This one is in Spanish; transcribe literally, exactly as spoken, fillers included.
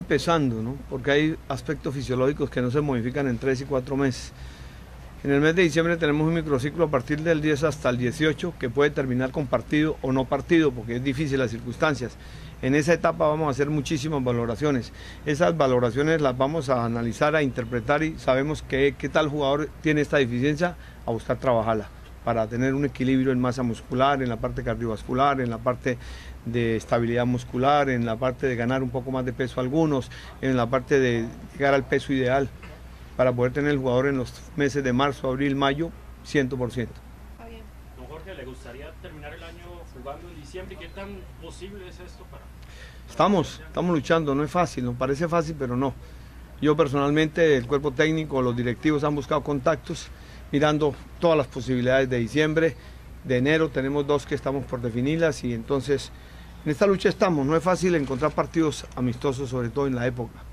empezando, ¿no? Porque hay aspectos fisiológicos que no se modifican en tres y cuatro meses. En el mes de diciembre tenemos un microciclo a partir del diez hasta el dieciocho que puede terminar con partido o no partido porque es difícil las circunstancias. En esa etapa vamos a hacer muchísimas valoraciones. Esas valoraciones las vamos a analizar, a interpretar y sabemos que, qué tal jugador tiene esta deficiencia, a buscar trabajarla para tener un equilibrio en masa muscular, en la parte cardiovascular, en la parte de estabilidad muscular, en la parte de ganar un poco más de peso a algunos, en la parte de llegar al peso ideal, para poder tener el jugador en los meses de marzo, abril, mayo, cien por ciento. Está bien. Don Jorge, ¿le gustaría terminar el año jugando en diciembre? ¿Qué tan posible es esto para...? Estamos, estamos luchando, no es fácil, nos parece fácil, pero no. Yo personalmente, el cuerpo técnico, los directivos han buscado contactos, mirando todas las posibilidades de diciembre, de enero, tenemos dos que estamos por definirlas y entonces en esta lucha estamos. No es fácil encontrar partidos amistosos, sobre todo en la época.